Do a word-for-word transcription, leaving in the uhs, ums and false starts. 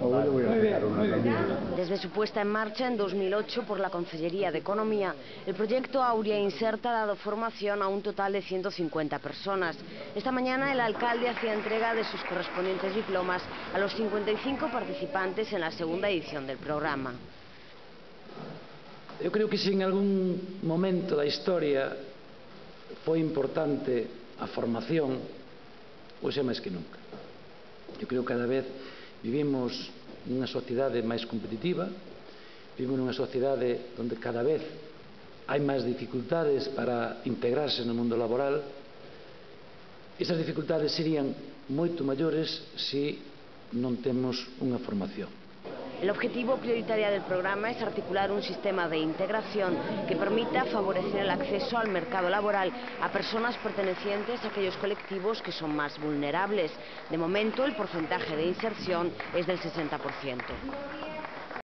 Desde su puesta en marcha en dos mil ocho por la Consellería de Economía, el proyecto Aurea Inserta ha dado formación a un total de ciento cincuenta personas. Esta mañana el alcalde hacía entrega de sus correspondientes diplomas a los cincuenta y cinco participantes en la segunda edición del programa. Eu creo que se en algún momento da historia foi importante a formación, hoxe é máis que nunca. Eu creo que cada vez vivimos nunha sociedade máis competitiva, vivimos nunha sociedade onde cada vez hai máis dificultades para integrarse no mundo laboral. Esas dificultades serían moito maiores se non temos unha formación. El objetivo prioritario del programa es articular un sistema de integración que permita favorecer el acceso al mercado laboral a personas pertenecientes a aquellos colectivos que son más vulnerables. De momento, el porcentaje de inserción es del sesenta por ciento.